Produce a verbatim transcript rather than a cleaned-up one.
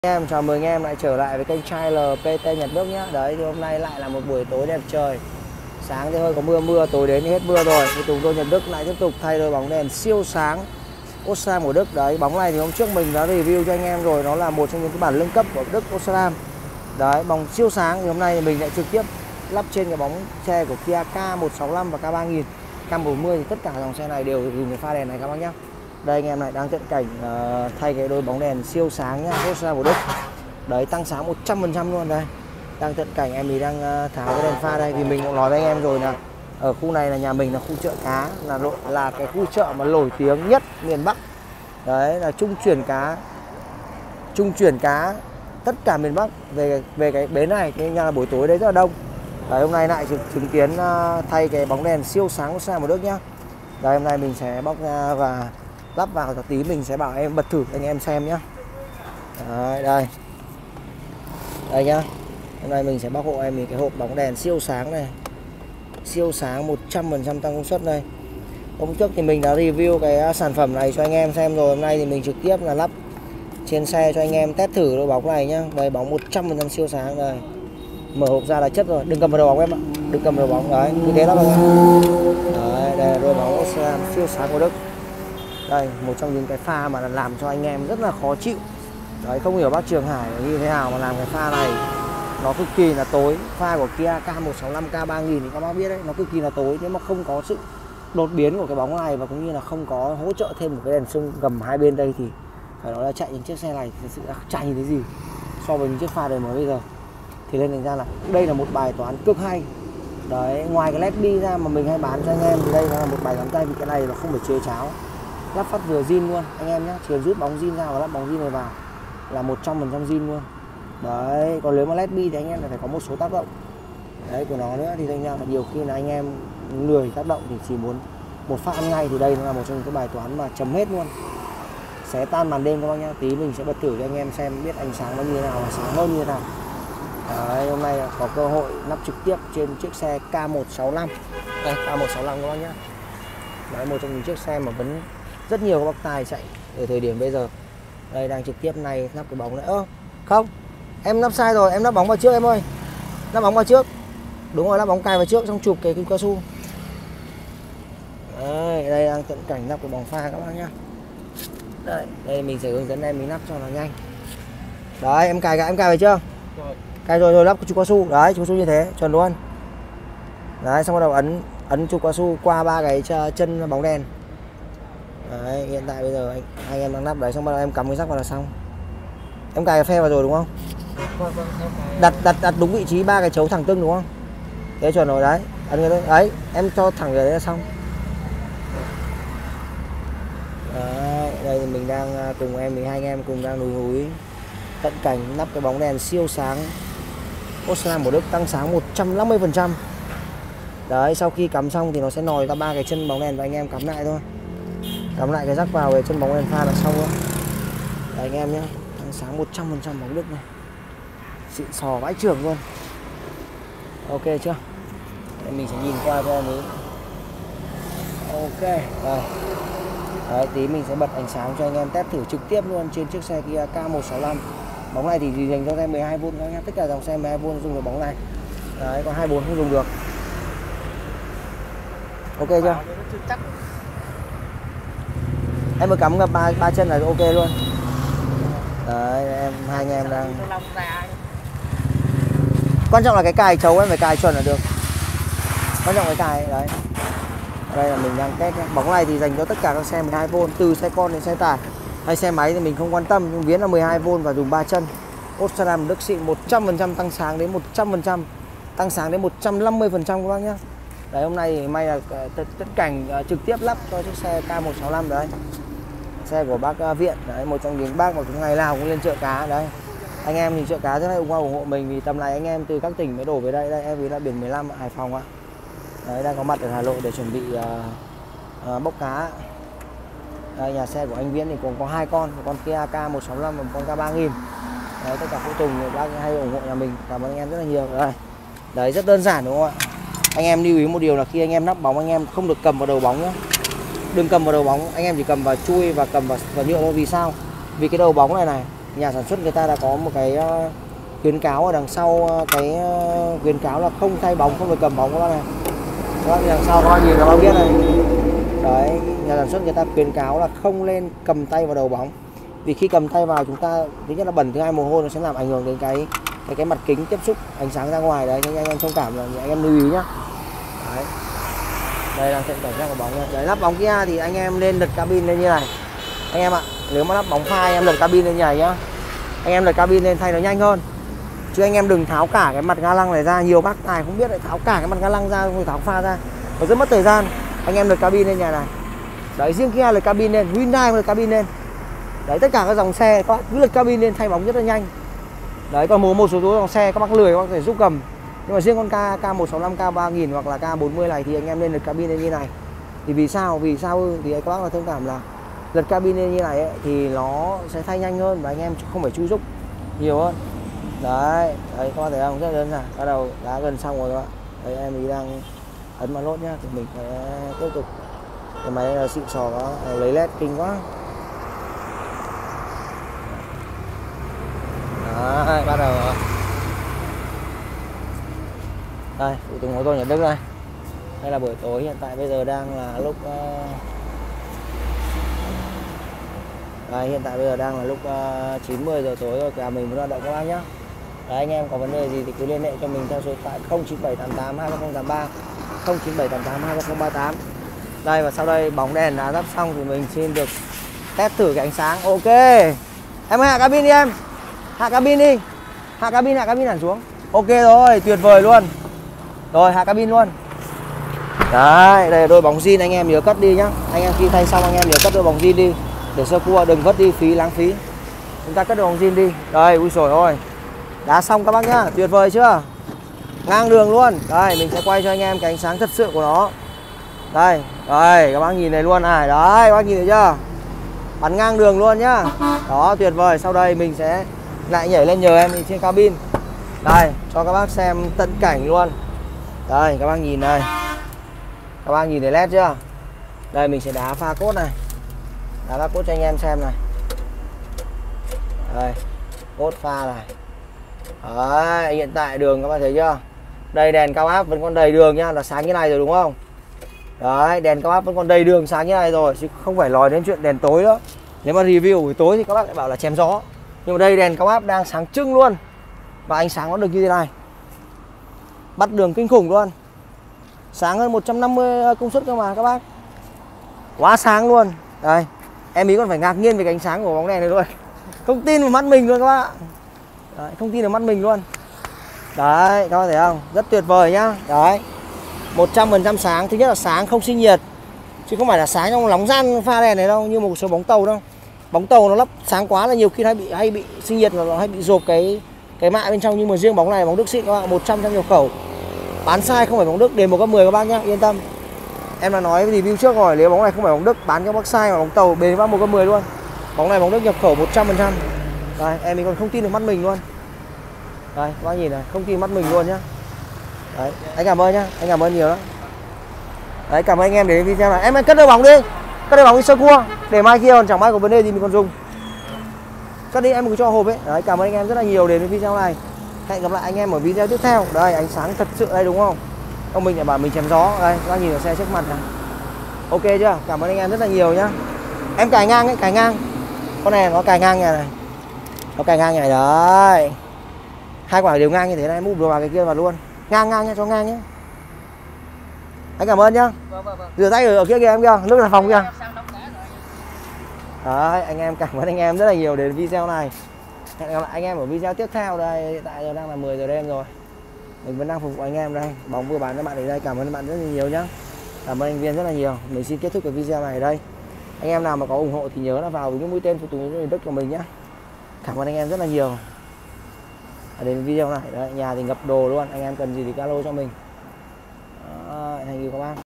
Em chào mừng em lại trở lại với kênh channel pê tê Nhật Đức nhé. Đấy thì hôm nay lại là một buổi tối đẹp trời. Sáng thì hơi có mưa mưa, tối đến thì hết mưa rồi. Thì chúng tôi Nhật Đức lại tiếp tục thay đôi bóng đèn siêu sáng Osram của Đức. Đấy, bóng này thì hôm trước mình đã review cho anh em rồi, nó là một trong những cái bản nâng cấp của Đức Osram. Đấy, bóng siêu sáng thì hôm nay thì mình lại trực tiếp lắp trên cái bóng xe của Kia K một sáu năm và K ba nghìn, K bốn mươi thì tất cả dòng xe này đều dùng cái pha đèn này các bác nhé. Đây anh em này đang tận cảnh uh, thay cái đôi bóng đèn siêu sáng nhá, Osram của Đức. Đấy, tăng sáng một trăm phần trăm luôn đây. Đang tận cảnh em thì đang uh, tháo cái đèn pha đây, vì mình cũng nói với anh em rồi là ở khu này là nhà mình là khu chợ cá, là là cái khu chợ mà nổi tiếng nhất miền Bắc. Đấy, là trung chuyển cá, trung chuyển cá tất cả miền Bắc về về cái bến này, thế nên là buổi tối đấy rất là đông. Đấy, hôm nay lại chứng, chứng kiến uh, thay cái bóng đèn siêu sáng Osram của Đức nhá. Đây, hôm nay mình sẽ bóc ra và lắp vào, tí mình sẽ bảo em bật thử anh em xem nhá. Đấy, đây đây nhá, hôm nay mình sẽ bóc hộ em cái hộp bóng đèn siêu sáng này, siêu sáng một trăm phần trăm tăng công suất đây. Hôm trước thì mình đã review cái sản phẩm này cho anh em xem rồi, hôm nay thì mình trực tiếp là lắp trên xe cho anh em test thử đôi bóng này nhá. Đây, bóng một trăm phần trăm siêu sáng đây, mở hộp ra là chất rồi, đừng cầm vào đầu bóng em ạ, đừng cầm vào đầu bóng. Đấy, như thế lắp vào. Đấy, đây là đôi bóng Osram siêu sáng của Đức. Đây, một trong những cái pha mà làm cho anh em rất là khó chịu. Đấy, không hiểu bác Trường Hải như thế nào mà làm cái pha này nó cực kỳ là tối. Pha của Kia K một sáu năm, K ba nghìn thì các bác biết đấy, nó cực kỳ là tối. Nếu mà không có sự đột biến của cái bóng này và cũng như là không có hỗ trợ thêm một cái đèn sưng gầm hai bên đây thì phải nói là chạy những chiếc xe này thực sự là chạy như thế gì so với những chiếc pha đời mới bây giờ. Thì nên thành ra là đây là một bài toán cực hay. Đấy, ngoài cái led bi ra mà mình hay bán cho anh em thì đây là một bài toán tay, vì cái này nó không phải chế cháo, lắp phát vừa zin luôn anh em nhé, chỉ rút bóng zin ra và lắp bóng zin này vào là một trăm phần trăm zin luôn. Đấy, còn nếu mà led bi thì anh em phải có một số tác động đấy của nó nữa, thì thành ra là nhiều khi là anh em lười tác động thì chỉ muốn một phát ăn ngay, thì đây là một trong những cái bài toán mà chấm hết luôn, xé tan màn đêm các bác nhá. Tí mình sẽ bật thử cho anh em xem biết ánh sáng nó như thế nào và sáng hơn như thế nào. Đấy, hôm nay có cơ hội lắp trực tiếp trên chiếc xe K một sáu năm. Đây, K một sáu năm các bác nhá. Đấy, một trong những chiếc xe mà vẫn rất nhiều các bác tài chạy ở thời điểm bây giờ. Đây, đang trực tiếp này lắp cái bóng này. Ơ, không, em lắp sai rồi, em lắp bóng vào trước em ơi. Lắp bóng vào trước. Đúng rồi, lắp bóng cài vào trước xong chụp cái kim cao su. Đấy, đây đang tận cảnh lắp cái bóng pha các bác nhá. Đây, đây mình sẽ hướng dẫn em mình lắp cho nó nhanh. Đấy, em cài cả em cài vào chưa? Rồi. Cài rồi rồi lắp cái chụp cao su. Đấy, chụp cao su như thế, chuẩn luôn. Đấy, xong bắt đầu ấn ấn chụp cao su qua ba cái chân bóng đèn. Đấy, hiện tại bây giờ anh, anh em đang lắp đấy, xong bắt đầu em cắm cái rắc vào là xong. Em cài cái phe vào rồi đúng không? Vâng, vâng, em cài... Đặt đặt đặt đúng vị trí ba cái chấu thẳng tưng đúng không? Thế chuẩn rồi đấy. Ấn cái đấy. Đấy, em cho thẳng cái đấy là xong. Đấy, đây thì mình đang cùng em thì hai anh em cùng đang lùi húi tận cảnh lắp cái bóng đèn siêu sáng Osram của Đức, tăng sáng một trăm năm mươi phần trăm. Đấy, sau khi cắm xong thì nó sẽ nòi ra ba cái chân bóng đèn và anh em cắm lại thôi. Cắm lại cái rắc vào cái chân bóng đèn pha là xong rồi. Đấy anh em nhé, tăng sáng một trăm phần trăm bóng Đức này, xịn sò vãi chưởng luôn. Ok chưa? Đây, mình sẽ nhìn qua cho em ấy. Ok, rồi. Đấy, tí mình sẽ bật ánh sáng cho anh em test thử trực tiếp luôn trên chiếc xe Kia K một sáu năm. Bóng này thì dành cho xe mười hai vôn các anh em, tất cả dòng xe mười hai vôn dùng được bóng này. Đấy, còn hai mươi bốn không dùng được. Ok chưa? Em mới cắm gặp ba ba chân là ok luôn. Đấy, em hai anh em đang. Quan trọng là cái cài chấu em phải cài chuẩn là được. Quan trọng cái cài đấy. Đây là mình đang test. Bóng này thì dành cho tất cả các xe mười hai vôn, từ xe con đến xe tải hay xe máy thì mình không quan tâm, nhưng viễn là mười hai vôn và dùng ba chân. Osram Đức xịn một trăm phần trăm tăng sáng đến một trăm phần trăm, tăng sáng đến một trăm năm mươi phần trăm các bác nhé. Đấy, hôm nay thì may là tất, tất cảnh uh, trực tiếp lắp cho chiếc xe K một sáu năm đấy. Xe của bác uh, Viện, đấy, một trong những bác mà ngày nào cũng lên chợ cá đấy. Anh em thì chợ cá rất là ủng hộ ủng hộ mình, vì tầm này anh em từ các tỉnh mới đổ về đây. Đây em vì là biển mười lăm Hải Phòng ạ. Đấy, đang có mặt ở Hà Nội để chuẩn bị uh, uh, bốc cá. Đây, nhà xe của anh Viễn thì cũng có hai con, một con Kia K một sáu năm và một con K ba nghìn. Đấy, tất cả phụ tùng thì bác hay ủng hộ nhà mình, cảm ơn anh em rất là nhiều. Đây. Đấy, rất đơn giản đúng không ạ? Anh em lưu ý một điều là khi anh em lắp bóng anh em không được cầm vào đầu bóng nhé. Đừng cầm vào đầu bóng, anh em chỉ cầm vào chui và cầm vào, vào nhựa thôi. Vì sao? Vì cái đầu bóng này này nhà sản xuất người ta đã có một cái uh, khuyến cáo ở đằng sau, uh, cái uh, khuyến cáo là không thay bóng, không được cầm bóng các bác này. Các bác đằng sau các bác nhìn các bác biết này. Đấy, nhà sản xuất người ta khuyến cáo là không nên cầm tay vào đầu bóng. Vì khi cầm tay vào chúng ta thứ nhất là bẩn, thứ hai mồ hôi nó sẽ làm ảnh hưởng đến cái cái cái mặt kính tiếp xúc ánh sáng ra ngoài đấy. Nên anh em thông cảm là anh em lưu ý nhá. Đấy. Đây là trận cảm giác của bóng này. Đấy, lắp bóng kia thì anh em lên lật cabin lên như này. Anh em ạ, nếu mà lắp bóng pha anh em lật cabin lên như này nhá. Anh em lật cabin lên thay nó nhanh hơn. Chứ anh em đừng tháo cả cái mặt ga lăng này ra, nhiều bác tài không biết lại tháo cả cái mặt ga lăng ra rồi tháo pha ra. Nó rất mất thời gian. Anh em lật cabin lên nhà này. Đấy, riêng Kia lật cabin lên, Hyundai lật cabin lên. Đấy, tất cả các dòng xe các bác cứ lật cabin lên thay bóng rất là nhanh. Đấy, còn một, một số dòng xe các bác lười các bác có thể giúp cầm. Nhưng mà riêng con K K một sáu năm, K ba nghìn hoặc là K bốn mươi này thì anh em lên lật cabin lên như này. Thì vì sao? Vì sao thì các bác là thông cảm là lật cabin lên như này ấy, thì nó sẽ thay nhanh hơn và anh em không phải chui giúp nhiều hơn. Đấy, đấy các bác thấy không? Rất đơn giản. Bắt đầu đá gần xong rồi các bạn. Đấy, em ý đang ấn vào lốt nhá, thì mình phải tiếp tục. Cái máy này là xịn sò đó, lấy led kinh quá. Đấy, bắt đầu đây, phụ tùng ô tô Nhật Đức đây. Đây là buổi tối, hiện tại bây giờ đang là lúc uh... đây, hiện tại bây giờ đang là lúc uh, chín mươi giờ tối rồi, cả mình muốn hoạt động các bác nhé. Đấy, anh em có vấn đề gì thì cứ liên hệ cho mình theo số điện thoại không chín bảy tám tám hai không tám ba, không chín bảy tám tám hai không ba tám. Đây, và sau đây bóng đèn đã lắp xong thì mình xin được test thử cái ánh sáng. Ok. Em ơi, hạ cabin đi em. Hạ cabin đi. Hạ cabin, hạ cabin hẳn xuống. Ok rồi, tuyệt vời luôn. Rồi, hạ cabin luôn. Đấy, đây là đôi bóng zin, anh em nhớ cất đi nhá. Anh em khi thay xong anh em nhớ cất đôi bóng zin đi. Để sơ cua đừng vứt đi phí, lãng phí. Chúng ta cất đôi bóng zin đi. Đây, ui rồi ôi. Đá xong các bác nhá, tuyệt vời chưa? Ngang đường luôn. Đây, mình sẽ quay cho anh em cái ánh sáng thật sự của nó. Đây, đây, các bác nhìn này luôn này. Đấy, các bác nhìn thấy chưa? Bắn ngang đường luôn nhá. Đó, tuyệt vời. Sau đây mình sẽ lại nhảy lên nhờ em trên cabin. Đây, cho các bác xem tận cảnh luôn. Đây, các bác nhìn này. Các bác nhìn thấy led chưa? Đây, mình sẽ đá pha cốt này. Đá pha cốt cho anh em xem này. Đây, cốt pha này. Đấy, hiện tại đường các bạn thấy chưa? Đây, đèn cao áp vẫn còn đầy đường nhá, là sáng như này rồi đúng không? Đấy, đèn cao áp vẫn còn đầy đường sáng như này rồi, chứ không phải nói đến chuyện đèn tối nữa. Nếu mà review buổi tối thì các bác lại bảo là chém gió. Nhưng mà đây đèn cao áp đang sáng trưng luôn. Và ánh sáng nó được như thế này. Bắt đường kinh khủng luôn. Sáng hơn một trăm năm mươi công suất cơ mà các bác. Quá sáng luôn. Đây, em ý còn phải ngạc nhiên về cái ánh sáng của bóng đèn này luôn. Không tin vào mắt mình luôn các bác. Đấy, không tin vào mắt mình luôn. Đấy, các bác thấy không? Rất tuyệt vời nhá. Đấy, một trăm phần trăm sáng. Thứ nhất là sáng không sinh nhiệt, chứ không phải là sáng trong nóng gian pha đèn này đâu, như một số bóng tàu đâu. Bóng tàu nó lắp sáng quá là nhiều khi hay bị hay bị sinh nhiệt và nó hay bị rộp cái cái mạ bên trong. Nhưng mà riêng bóng này bóng Đức xịn các bạn, một trăm trăm nhập khẩu. Bán sai không phải bóng Đức, đề một cấp mười các bác nhá, yên tâm. Em đã nói review trước rồi, nếu bóng này không phải bóng Đức bán cho bác sai mà bóng tàu bền bác một cấp mười luôn. Bóng này bóng Đức nhập khẩu một trăm phần trăm. Đây, em mình còn không tin được mắt mình luôn. Đây, các bác nhìn này, không tin mắt mình luôn nhá. Đấy, anh cảm ơn nhá, anh cảm ơn nhiều đó. Đấy, cảm ơn anh em đến video này. Em ơi, cất đôi bóng đi. Cất đôi bóng đi sơ cua. Để mai kia còn chẳng may có vấn đề gì mình còn dùng. Cất đi, em cứ cho hộp ấy. Đấy, cảm ơn anh em rất là nhiều đến với video này. Hẹn gặp lại anh em ở video tiếp theo. Đây, ánh sáng thật sự đây đúng không? Ông mình lại bảo mình chém gió. Đây, các bác nhìn ở xe trước mặt này. Ok chưa? Cảm ơn anh em rất là nhiều nhá. Em cài ngang ấy, cài ngang. Con này nó cài ngang nhà này. Nó cài ngang nhà này đấy. Hai quả đều ngang như thế này, move vào cái kia vào luôn. Ngang ngang nhá, cho ngang nhá. Anh cảm ơn nhá. Vâng, vâng, vâng. Rửa tay ở, ở kia kìa em kia, nước là phòng kia. Đấy, anh em cảm ơn anh em rất là nhiều đến video này. Hẹn gặp lại anh em ở video tiếp theo đây. Hiện tại giờ đang là mười giờ đêm rồi. Mình vẫn đang phục vụ anh em đây. Bóng vừa bán cho bạn ở đây. Cảm ơn các bạn rất là nhiều nhá. Cảm ơn anh Viên rất là nhiều. Mình xin kết thúc cái video này ở đây. Anh em nào mà có ủng hộ thì nhớ là vào những mũi tên phụ tùng Đức của mình nhá. Cảm ơn anh em rất là nhiều. Đến video này đấy, nhà thì ngập đồ luôn. Anh em cần gì thì alo cho mình. Đó, thank you các bác.